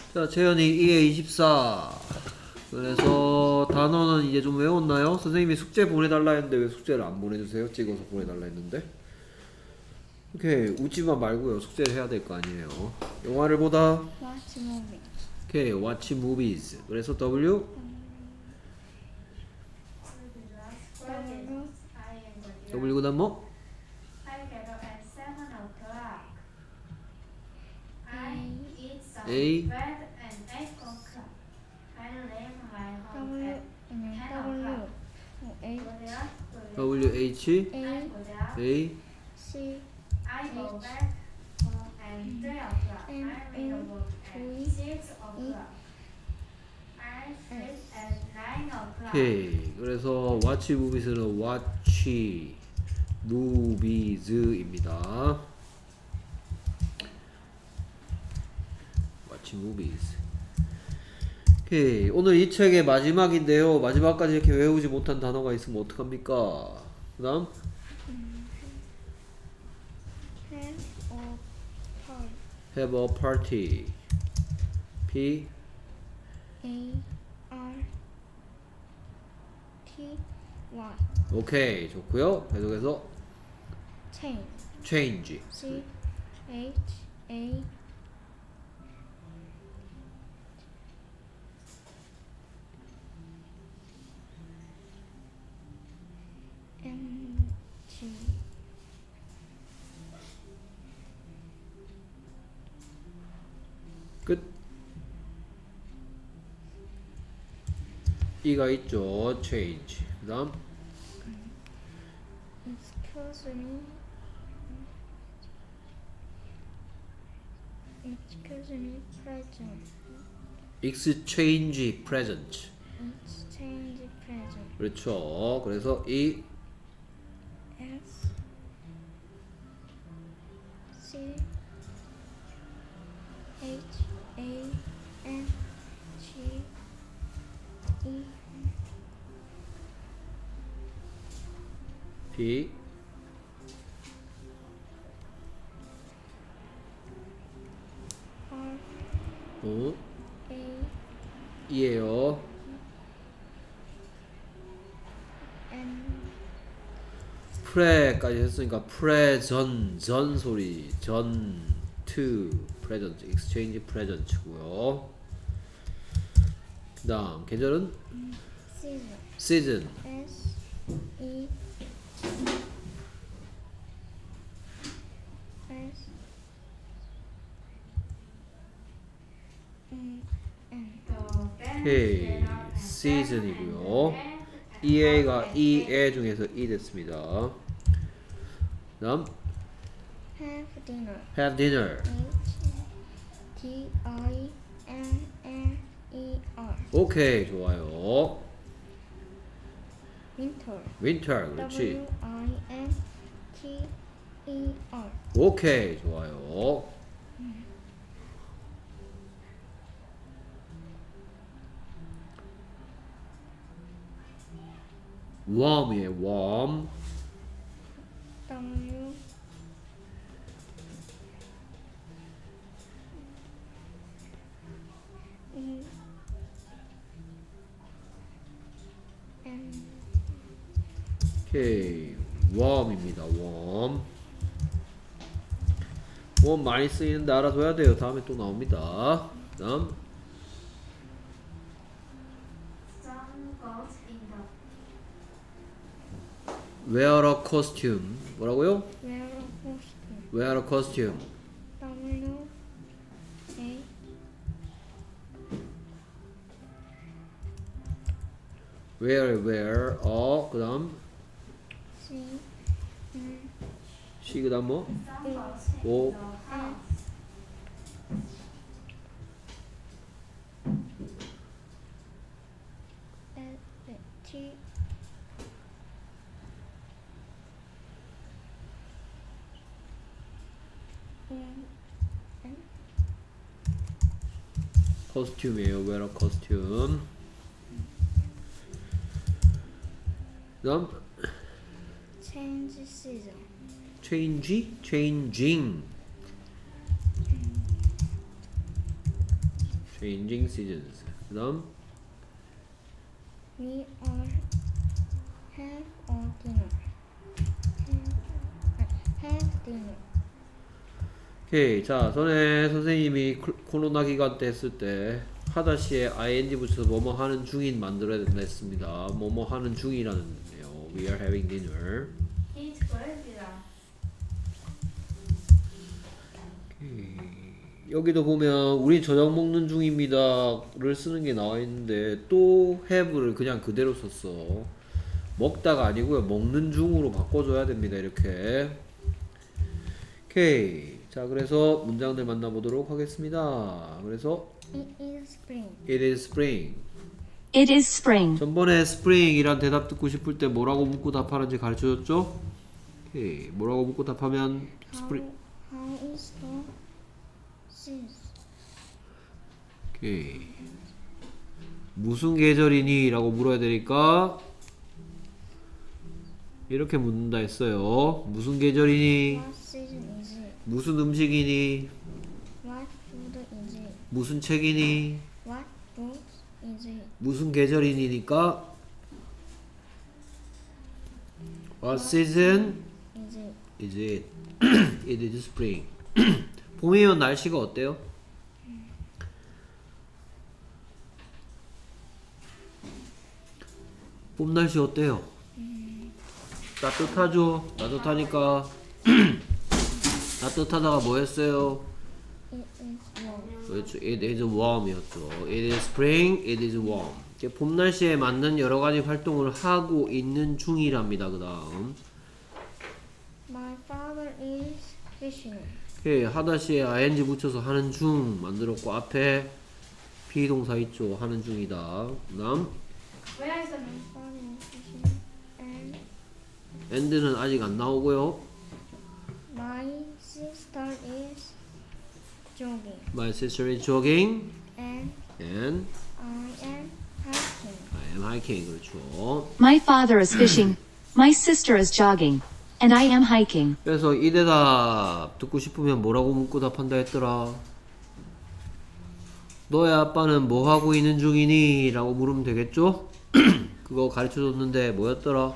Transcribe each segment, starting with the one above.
자, 채연이 2에 24. 그래서 단어는 이제 좀 외웠나요? 선생님이 숙제 보내달라 했는데 왜 숙제를 안 보내주세요? 찍어서 보내달라 했는데. 오케이, 웃지만 말고요. 숙제를 해야 될 거 아니에요. 영화를 보다. Watch movie. 오케이, watch movies. 그래서 W. W W 그다음 뭐? I get up at 7 o'clock. I eat some A. bread and 8 o'clock. I leave my home W at 아니면 10 W o'clock. H W H A A C I go back home at 3 o'clock. I read a book at 6 o'clock. I sleep at 9 o'clock. 오케이. 그래서 watch movies는 watch movies입니다. watch movies. 오케이. 오늘 이 책의 마지막인데요. 마지막까지 이렇게 외우지 못한 단어가 있으면 어떡합니까? 그 다음 have a party. have a party. P A R T Y. 오케이. 좋고요. 계속해서 Change. change. C H A N G. 끝. 이가 있죠. change. 그 다음 Excuse me. Excuse me, present. exchange present. Exchange present. 그렇죠. 그래서 이 S C H A N G E B R 어 A 이에요. N 프레까지 했으니까 프레전 전 소리 전 to present exchange present고요. 그다음 계절은 season. season. S E S N 오케이 season이고요. EA가 EA 중에서 E 됐습니다. 그다음 have dinner. have dinner. H D I N N E R. 오케이 좋아요. winter. winter 그렇지. W I N T E R. 오케이 좋아요. warm이에요. warm. W E M 오케이 warm입니다. warm. warm 많이 쓰이는데 알아둬야 돼요. 다음에 또 나옵니다. 다음 Sun goes in the wear a costume. 뭐라고요? wear a costume. wear a costume. W A wear 그 다음 C N C 그 다음 뭐? sun goes in 오. the house. S T N N costume이에요. wear a costume. 그 다음 change season. changing changing seasons. 그다음 We all have a dinner. Have dinner. 오케이. 자, 전에 선생님이 코로나 기간 때 했을 때 하다시에 ing 붙여서 뭐뭐 하는 중인 만들어야 된다 했습니다. 뭐뭐 하는 중이라는 의미예요. We are having dinner. Eat bread이다. 여기도 보면 우리 저녁 먹는 중입니다를 쓰는 게 나와 있는데 또 have를 그냥 그대로 썼어. 먹다가 아니고요. 먹는 중으로 바꿔줘야 됩니다. 이렇게. 오케이. 자, 그래서 문장들 만나보도록 하겠습니다. 그래서 It is spring. It is spring. It is spring. 전번에 spring이란 대답 듣고 싶을 때 뭐라고 묻고 답하는지 가르쳐줬죠? 오케이. 뭐라고 묻고 답하면 spring. How is the season? 오케이. 무슨 계절이니? 라고 물어야 되니까 이렇게 묻는다 했어요. 무슨 계절이니? What season is it? 무슨 음식이니? What food is it? 무슨 책이니? What book is it? 무슨 계절이니니까 What season Is it? is it? It is spring. 봄이면 날씨가 어때요? 봄 날씨 어때요? 따뜻하죠? 따뜻하니까 따뜻하다가 뭐 했어요? It is warm. 그렇죠. It is warm이었죠. It is spring, it is warm. 이제 봄 날씨에 맞는 여러 가지 활동을 하고 있는 중이랍니다. 그 다음. My father is fishing. 오케이. 하다시에 ing 붙여서 하는 중 만들었고, 앞에 비동사 있죠. 하는 중이다. 그 다음. Where is the My father is fishing. And end는 아직 안 나오고요. my sister is jogging. My sister is jogging. And And I am hiking. I am hiking. 그렇죠. My father is fishing. My sister is jogging. And I am hiking. 그래서 이 대답 듣고 싶으면 뭐라고 묻고 답한다 했더라? 너의 아빠는 뭐 하고 있는 중이니? 라고 물으면 되겠죠? 그거 가르쳐 줬는데 뭐였더라?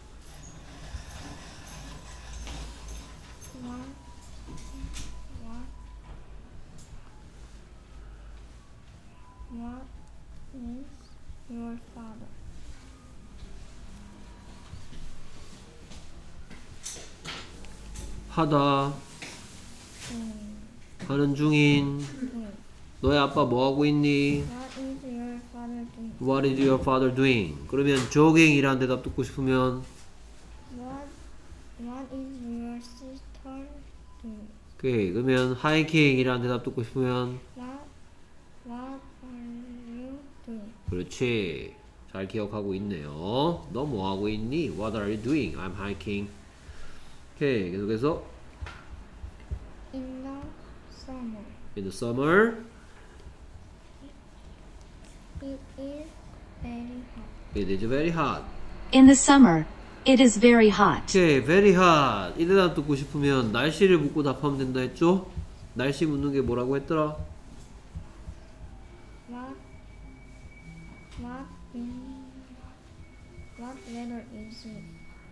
What is your father? 하다 하는 중인 너의 아빠 뭐 하고 있니? What is your father doing? What is your father doing? 그러면 jogging이라는 대답 듣고 싶으면 What is your sister doing? 오케이. 그러면 hiking이라는 대답 듣고 싶으면 What are you doing? 그렇지. 잘 기억하고 있네요. 너 뭐 하고 있니? What are you doing? I'm hiking. 오케이. 계속해서 In the summer, in the summer it is very hot. it is very hot. In the summer, it is very hot. 오케이. very hot. 이 대답 듣고 싶으면 날씨를 묻고 답하면 된다 했죠? 날씨 묻는 게 뭐라고 했더라? What weather is it?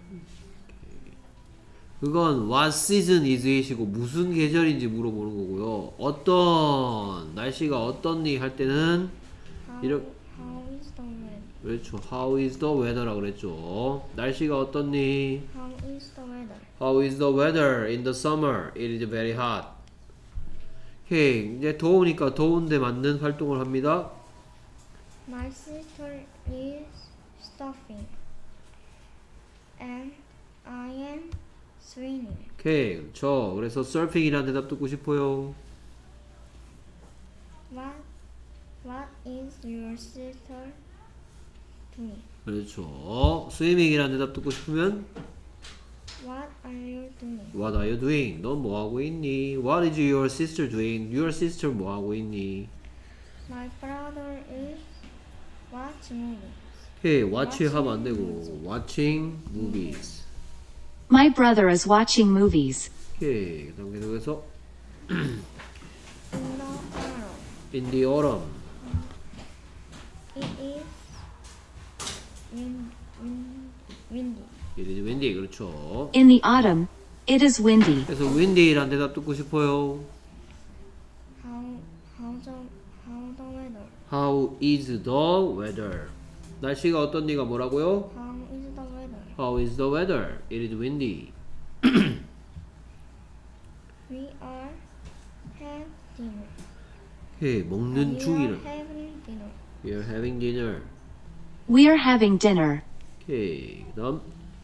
그건 what season is it이고 무슨 계절인지 물어보는 거고요. 어떤 날씨가 어떻니 할 때는 How is the weather? 그렇죠. How is the weather라고 그랬죠. 날씨가 어떻니? How is the weather? How is the weather in the summer? It is very hot. 오케이. 이제 더우니까 더운데 맞는 활동을 합니다. My sister is stuffing, and I am swimming. 오케이. 그렇죠. 그래서 surfing이라는 대답 듣고 싶어요. What is your sister doing? 그렇죠. swimming이라는 대답 듣고 싶으면 What are you doing? What are you doing? 넌 뭐 하고 있니? What is your sister doing? Your sister 뭐 하고 있니? My brother is watching movies. 오케이. watch 하면 안 되고 watching movies. My brother is watching movies. 오케이. 그다음 계속해서 In the parlor, In the autumn. It is windy. It is windy. 그렇죠. In the autumn, it is windy. 그래서 windy란 대답 듣고 싶어요. How the weather? How is the weather? 날씨가 어떤지가 뭐라고요? How is the weather? How is the weather? It is windy. We are having dinner. 해 먹는 We 중이라. are having dinner. We are having dinner. We are having dinner. 오케이. 그다음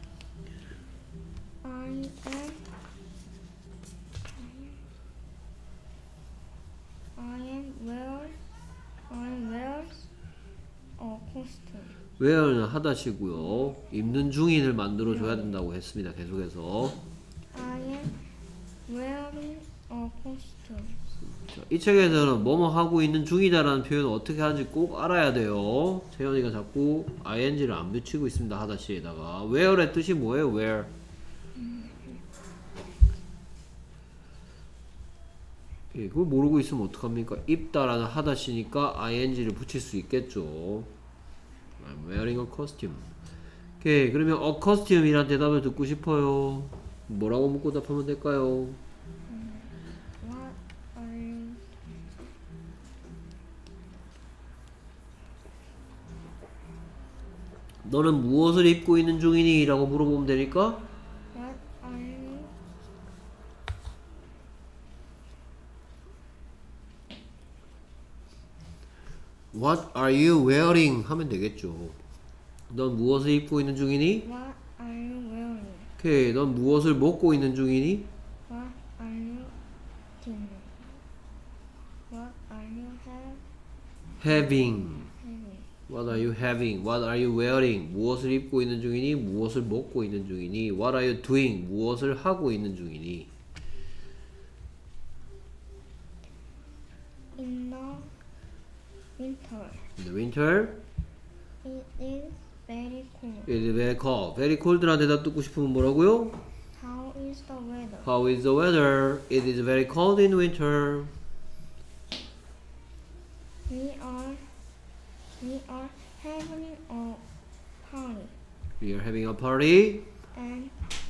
I am wearing a costume. wear는 하다시고요. 입는 중인을 만들어 줘야 된다고 했습니다. 계속해서. I am wearing a costume. 자, 이 책에서는 뭐뭐 하고 있는 중이다라는 표현을 어떻게 하는지 꼭 알아야 돼요. 채연이가 자꾸 ing를 안 붙이고 있습니다. 하다시에다가. wear의 뜻이 뭐예요? wear. 예, 그걸 모르고 있으면 어떡합니까? 입다라는 하다시니까 ing를 붙일 수 있겠죠. I'm wearing a costume. 오케이, 그러면 a costume이란 대답을 듣고 싶어요. 뭐라고 묻고 답하면 될까요? What are you? 너는 무엇을 입고 있는 중이니? 라고 물어보면 되니까 What are you? What are you wearing? 하면 되겠죠. 넌 무엇을 입고 있는 중이니? What are you wearing? 오케이, 넌 무엇을 먹고 있는 중이니? What are you doing? What are you Having. having? What are you having? What are you wearing? 무엇을 입고 있는 중이니? 무엇을 먹고 있는 중이니? What are you doing? 무엇을 하고 있는 중이니? In the winter, In the winter, it is very cold. it is very cold. Very cold라는 대답 듣고 싶으면 뭐라고요? How is the weather? How is the weather? It is very cold in winter. We are having a party We are having a party. and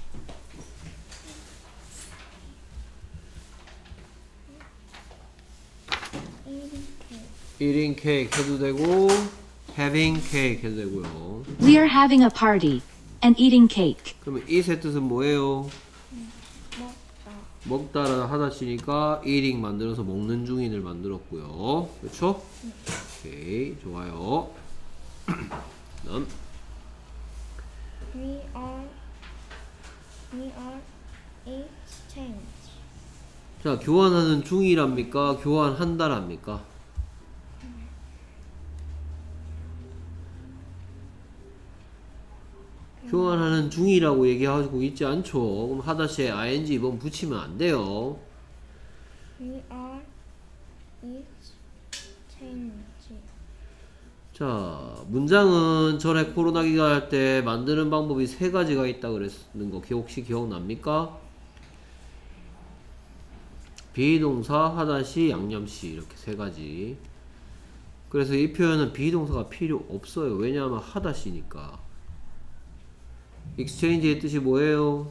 eating cake. Eating cake 해도 되고 having cake 해도 되고요. We are having a party and eating cake. 그러면 eat의 뜻은 뭐예요? 먹다. 먹다라는 하다시니까 eating 만들어서 먹는 중인을 만들었고요. 그렇죠? 오케이, 좋아요. 다음. We are exchange. 자, 교환하는 중이랍니까? 교환한다랍니까? 교환하는 중이라고 얘기하고 있지 않죠? 그럼 하다시에 ing 이번 붙이면 안 돼요. We are exchange. 자, 문장은 전에 코로나 기간 할 때 만드는 방법이 세 가지가 있다 그랬는 거 혹시 기억납니까? 비동사, 하다시, 양념시 이렇게 세 가지. 그래서 이 표현은 비동사가 필요 없어요. 왜냐하면 하다시니까. exchange의 뜻이 뭐예요?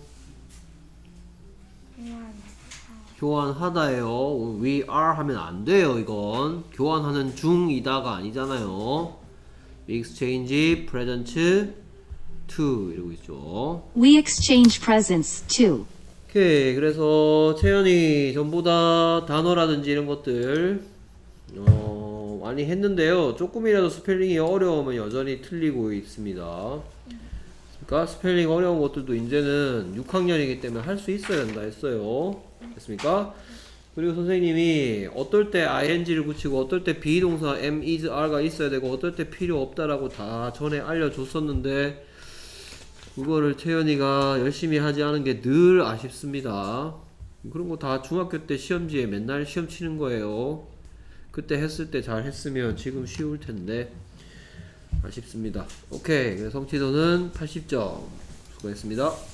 교환하다예요. We are 하면 안 돼요. 이건 교환하는 중이다가 아니잖아요. We exchange presents to 이러고 있죠. We exchange presents too. 오케이, 그래서 채연이 전부 다 단어라든지 이런 것들 많이 했는데요. 조금이라도 스펠링이 어려우면 여전히 틀리고 있습니다. 그러니까 스펠링 어려운 것들도 이제는 6학년이기 때문에 할 수 있어야 된다 했어요. 됐습니까? 그리고 선생님이 어떨 때 ing를 붙이고 어떨 때 비동사 am, is, are가 있어야 되고 어떨 때 필요 없다라고 다 전에 알려줬었는데 그거를 채연이가 열심히 하지 않은 게 늘 아쉽습니다. 그런 거 다 중학교 때 시험지에 맨날 시험 치는 거예요. 그때 했을 때 잘 했으면 지금 쉬울 텐데 아쉽습니다. 오케이, 그래서 성취도는 80점. 수고했습니다.